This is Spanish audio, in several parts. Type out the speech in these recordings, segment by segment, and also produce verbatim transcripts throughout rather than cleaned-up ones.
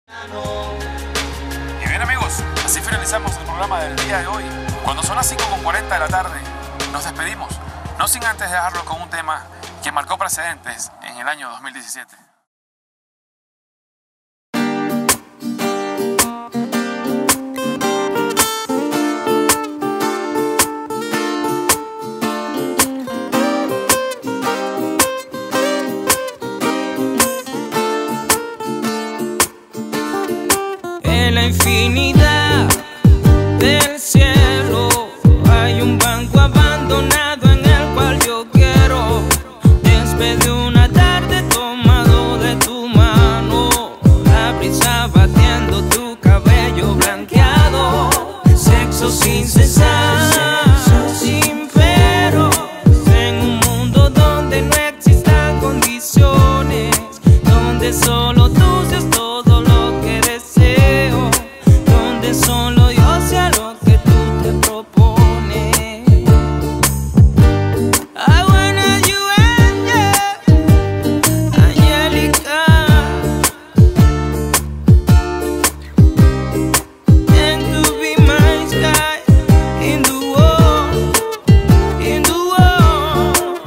Y bien, amigos, así finalizamos el programa del día de hoy. Cuando son las cinco con cuarenta de la tarde, nos despedimos, no sin antes dejarlo con un tema que marcó precedentes en el año dos mil diecisiete. En la infinidad del cielo hay un banco abandonado en el cual yo quiero, después de una tarde tomado de tu mano, la brisa batiendo tu cabello blanqueado, sexo sin cesar, sin pero, en un mundo donde no existan condiciones, donde solo tú seas todo lo que deseo, donde solo yo sea lo que tú te propones. I wanna you and Angelica, and to be my sky in the world, in the world.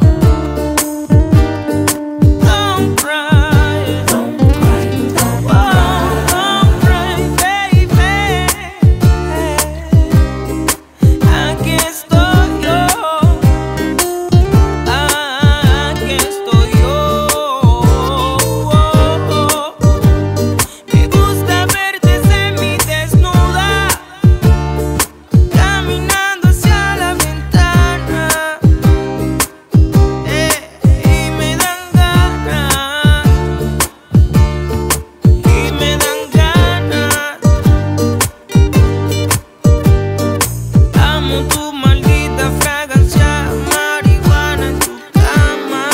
Don't cry, don't cry, don't cry, baby. Aquí estoy yo, aquí estoy yo. Me gusta verte semidesnuda, caminando hacia la ventana, eh, y me dan ganas, y me dan ganas. Amo tu maldita fragancia, marihuana en tu cama.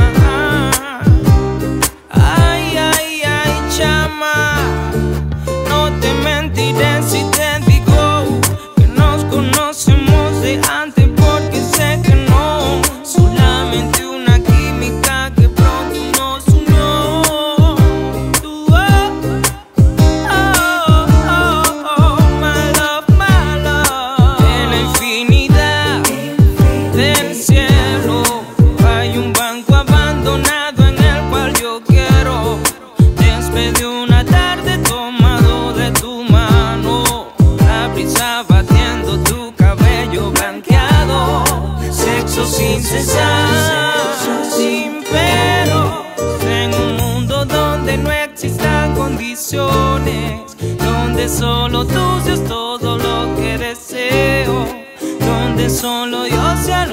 Ay, ay, ay, chama, no te mentiré si te digo que nos conocemos de antes, porque sé que no, solamente una química que pronto nos unió. Tú, oh, oh, oh, oh, my love, my love. En la infinidad del cielo hay un banco abandonado en el cual yo quiero, después de una tarde tomado de tu mano, la brisa batiendo tu cabello blanqueado, sexo sin cesar, sin pero, en un mundo donde no existan condiciones, donde solo tú seas todo lo que deseo, donde solo yo sea